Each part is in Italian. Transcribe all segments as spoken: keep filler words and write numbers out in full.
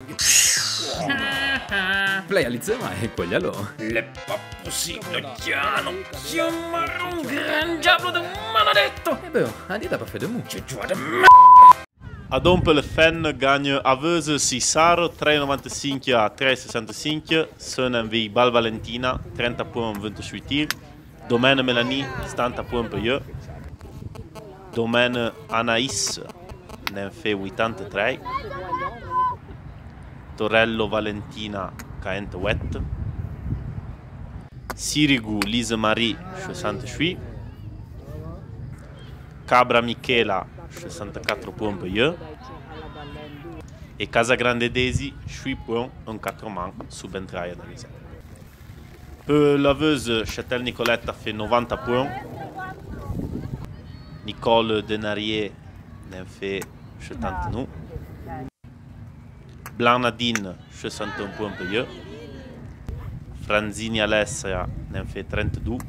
Play alizema e quaglialo. Le pappusino chiano, chiamare un gran diavolo di un maledetto. E beh, adita per fede mu. Ci giù de m***a. Adonpe le Fen gagne aveuse Sisaro tre virgola novantacinque a tre virgola sessantacinque. Sono vi Bal Valentina trenta punti ventisei tir. Domaine Melanie settanta punti per io. Domaine Anaïs ne fait ottantatré. Torello Valentina quarantotto. Sirigu Lise Marie sessantasei. Cabra Michela sessantaquattro punti per io. E Casagrande Desi six punti en quatre mains subentraia da Lisa. Per l'aveuse Châtel Nicolette a fait novanta punti. Nicole Denarier ne fait settantanove. Blanc Nadine sessantuno punti per io. Franzini Alessia ne fait trentadue.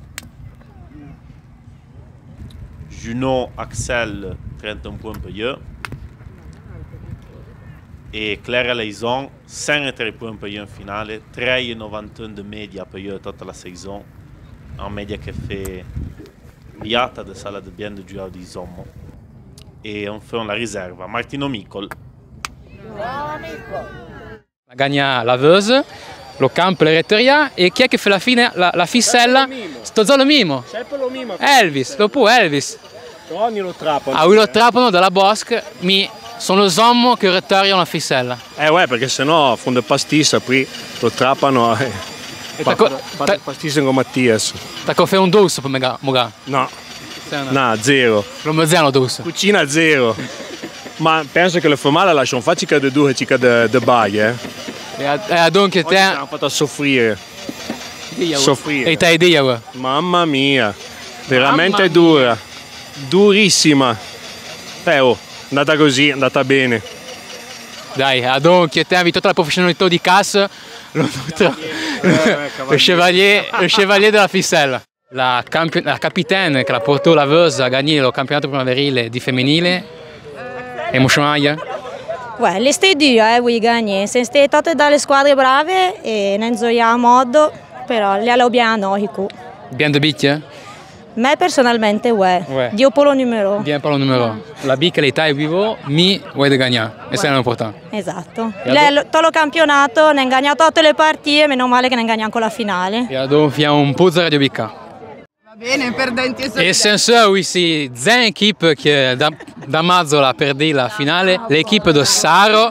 Junot Axel trentuno punti per io. E Claire Leison cinquantatré punti per io in finale, tre virgola novantuno di media per io tutta la saison, en media che fait iata de sala de bien de joueur di Sommo. E enfin la riserva, Martino Micol. Gagna Laveuse, lo campo e la retteria, e chi è che fa la, fine, la, la fissella? Sto Zolo Mimo. Elvis, lo può Elvis. Ogni lo trappano. Ah, lui lo trappano dalla Bosque, mi sono lo Sommo che rettoriano la fissella. Eh ouais, perché sennò fonde pastissa, poi lo trappano e, e fanno pastissa con Mattias. Tacco fai un dosso per me, moga? No, no, zero. Lo mezzano dosso. Cucina zero. Ma penso che le formale lasciano facile di due cica di baglie, eh. E, e adonque te... Oggi ci hanno fatto soffrire. Soffrire. E te idea, guarda. Mamma mia, veramente Mamma dura. Mia. Durissima. Eh oh, è andata così, è andata bene. Dai, adonque te hai tutta la professionalità di cassa, lo, lo, lo, chevalier, lo chevalier della fissella. La, la capitaine che la portò la Veuse a gagner il campionato primaverile di femminile. Emozionante? Ouais, le stai due, eh, vuoi gagner. Siamo state tutte dalle squadre brave e non giochiamo modo, però le abbiamo noi. Bien de bicche? Me personalmente, ouais. Ouais. Dio per lo numero. Bien per lo numero. La bicca l'età è vivo, mi vuoi de gagner. E c'est l'important. Esatto. Le, tutto il campionato, ne ha gagnato tutte le partite, meno male che ne ha gagnato anche la finale. E allora abbiamo un puzzo radio bicca. Bene, perdenti e solidari. E senza questi zehn équipe che da, da Mazzola perdì la finale, l'équipe di Saro,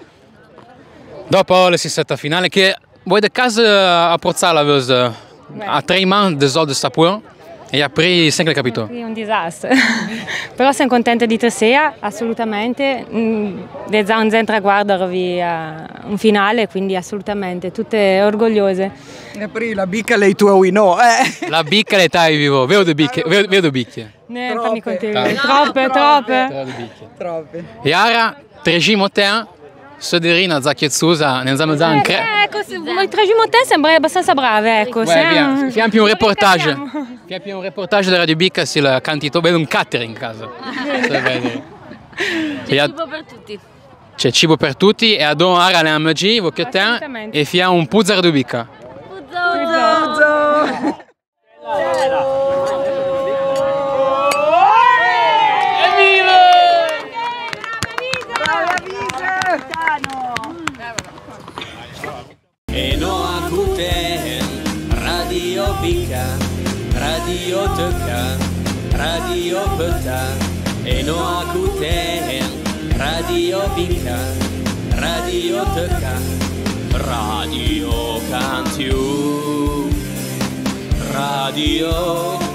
dopo la sesta finale, che vuoi da casa approzzare la Veuse a tre mani di soldi sta pure e ha preso cinque capitoli. È un disastro, però sono contenta di stasera, assolutamente. Da un zentro traguardo un finale, quindi assolutamente, tutte orgogliose. E poi la bicca lei tua winò, eh? La bicca l'età è vivo, vedo bicche, vedo bicche. Ne fammi contare. Troppe, troppe. Troppe. E ora, tregimo te, Soderina Zacchiezzusa, ne abbiamo già un cre... Ecco, il tregimo te sembra abbastanza brave, ecco. Fiamo più un reportage. Fiamo più un reportage della Radio Bicca sul cantito, vedo un catering a casa. C'è cibo per tutti. C'è cibo per tutti e ad ora ne abbiamo giù, e fiamo un puzzaro di Bicca. Puzzo! E no acute Radio Bicca, Radio Tocca, Radio Peta. E no acute Radio Bicca, Radio Tocca, Radio Cantiu, Radio